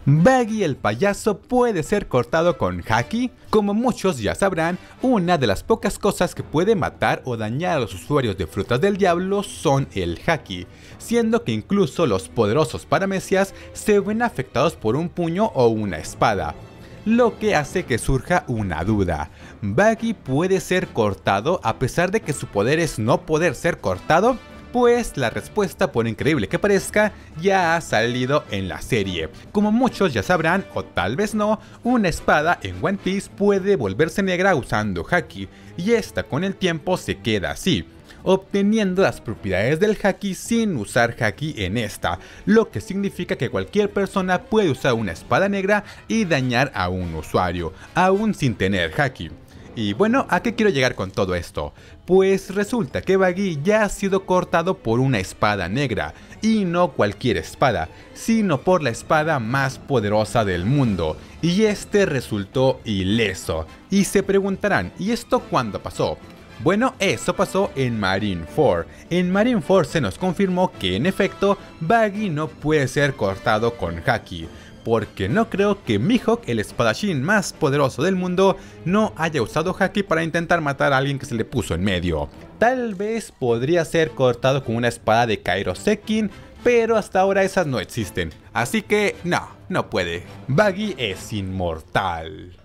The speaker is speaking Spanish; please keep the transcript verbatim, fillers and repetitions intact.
Baggy el payaso puede ser cortado con haki. Como muchos ya sabrán, una de las pocas cosas que puede matar o dañar a los usuarios de Frutas del Diablo son el haki, siendo que incluso los poderosos paramecias se ven afectados por un puño o una espada. Lo que hace que surja una duda: ¿Baggy puede ser cortado a pesar de que su poder es no poder ser cortado? Pues la respuesta, por increíble que parezca, ya ha salido en la serie. Como muchos ya sabrán, o tal vez no, una espada en One Piece puede volverse negra usando haki, y esta con el tiempo se queda así, obteniendo las propiedades del haki sin usar haki en esta, lo que significa que cualquier persona puede usar una espada negra y dañar a un usuario, aún sin tener haki. Y bueno, ¿a qué quiero llegar con todo esto? Pues resulta que Baggy ya ha sido cortado por una espada negra, y no cualquier espada, sino por la espada más poderosa del mundo, y este resultó ileso. Y se preguntarán, ¿y esto cuándo pasó? Bueno, eso pasó en Marineford. En Marineford se nos confirmó que en efecto Baggy no puede ser cortado con haki, porque no creo que Mihawk, el espadachín más poderoso del mundo, no haya usado haki para intentar matar a alguien que se le puso en medio. Tal vez podría ser cortado con una espada de Kairosekin, pero hasta ahora esas no existen, así que no, no puede. Baggy es inmortal.